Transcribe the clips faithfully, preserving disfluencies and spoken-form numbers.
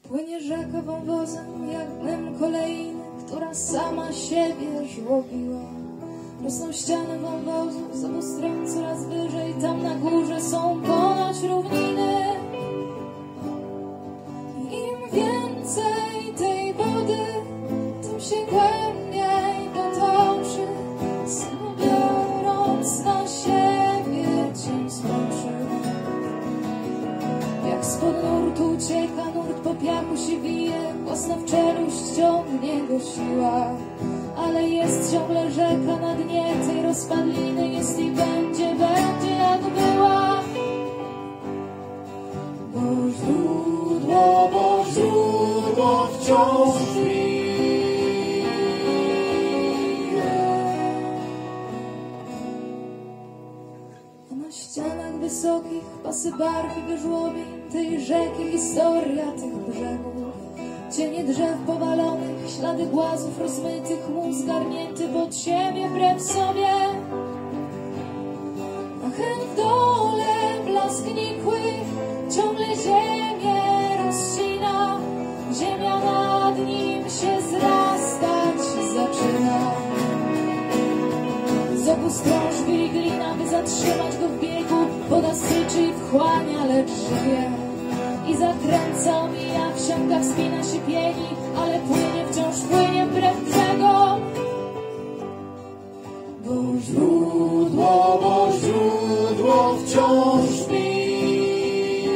Płynie rzeka wąwozem jak dnem kolejny, która sama siebie żłobiła. Rosną ściany wąwozu z obu stron coraz wyżej, tam na górze są ponoć równiny. Im więcej tej wody, tym się głębiej potoczy, synu biorąc na siebie cień zmoczy. Jak spod nurtu ucieka, nurt po piachu się wije, własna w czeluść ciągnie go siła. Ale jest ciągle rzeka na dnie tej rozpadliny, jest i będzie, będzie jak była. Bo źródło, bo źródło wciąż bije. A na ścianach wysokich pasy barw i wyżłobień tej rzeki historia tych brzegów. Cienie drzew powalonych, ślady głazów rozmytych, muł zgarnięty pod siebie wbrew sobie. A hen w dole blask nikły ciągle ziemię rozcina. Ziemia nad nim się zrastać zaczyna. Z obu stron żwiri glina, by zatrzymać go w biegu. Woda syczy i wchłania, lecz żyje. I zakręca, omija, wsiąka, wspina się, pieni, ale płynie, wciąż płynie wbrew brzegom. Bo źródło, bo źródło wciąż bije.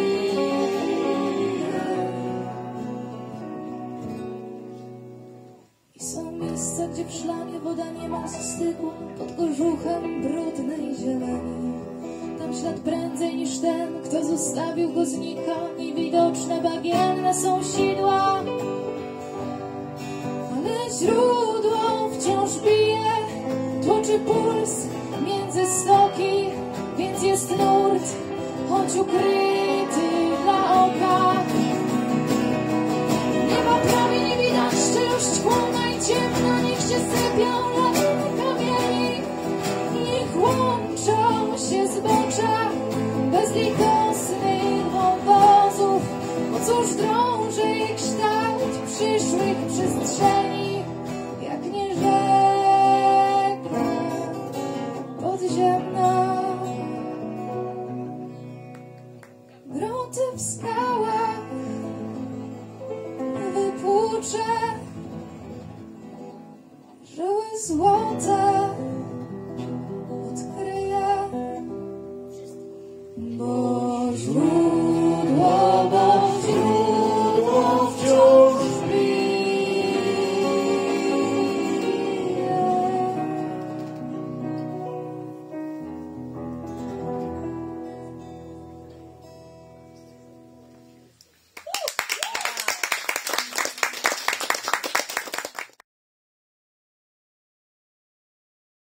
I są miejsca, gdzie w szlamie woda niemal zastygła, pod kożuchem brudnej zieleni. Tam ślad prędzej niż ten, kto zostawił go, znika. Niewidoczne, bagienne są sidła. Ale źródło wciąż bije, tłoczy puls między stoki. Więc jest nurt, choć ukryty dla oka. Nieba prawie nie widać, czeluść chłodna i ciemna. Niech się sypią lawiny kamieni, niech łączą się zbocza bez litości.